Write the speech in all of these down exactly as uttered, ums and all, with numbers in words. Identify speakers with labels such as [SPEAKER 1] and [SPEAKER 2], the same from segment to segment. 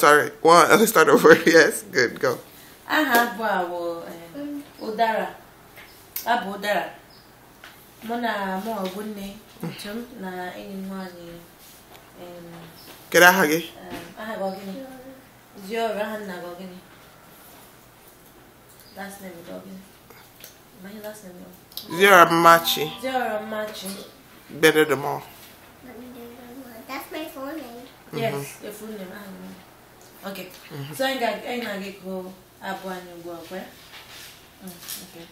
[SPEAKER 1] sorry. One. Let's start over. Yes. Good. Go.
[SPEAKER 2] I have wow. Udara. Abu Udara. Mona mo gunne. Chum na any money.
[SPEAKER 1] Get out hagi.
[SPEAKER 2] I have organic. Zero rahan na organic. Last name is organic. My last name is
[SPEAKER 1] Zero Machi.
[SPEAKER 2] Zero Machi.
[SPEAKER 1] Better than all.
[SPEAKER 3] That's my full name.
[SPEAKER 2] Yes, mm-hmm. Your full name. Okay. Mm-hmm. So I got I got go Abu and you go okay. Okay.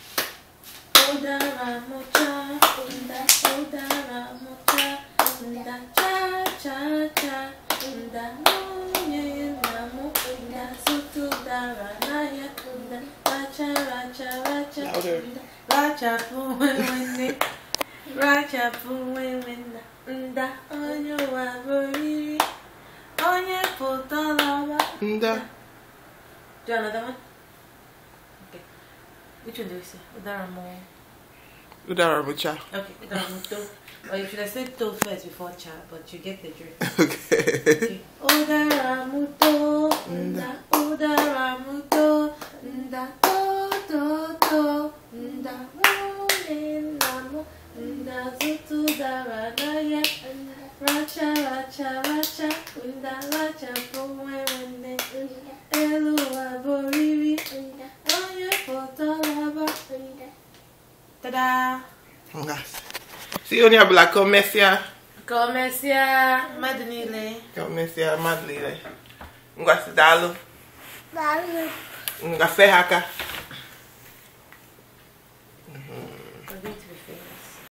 [SPEAKER 2] Udara mocha, unda udara mocha, unda cha cha cha, unda moye namu, unda sutu dara naya, unda racha racha racha, unda racha puwene, racha puwene, unda onyo wabori, onye potalawa,
[SPEAKER 1] unda.
[SPEAKER 2] Do you another one? Okay. Which one do we say? Udara mo.
[SPEAKER 1] Udara mocha.
[SPEAKER 2] Okay, Udara mo to. Or you should have said to first before cha, but you get the drift.
[SPEAKER 1] Okay.
[SPEAKER 2] Okay. Udara mo to. Nda. Udara mo to. Nda to to to. Nda mo ne namo. Nda zutu dara naya. Racha racha racha. Nda racha puwe wende. Elu aboriri. Oye fotalaba. Tada!
[SPEAKER 1] Nice. See on your black comercia.
[SPEAKER 2] Comercia Madnile.
[SPEAKER 1] Comercia Madnile. Ngwasi dalu.
[SPEAKER 3] Dalu.
[SPEAKER 1] Ngafe haka.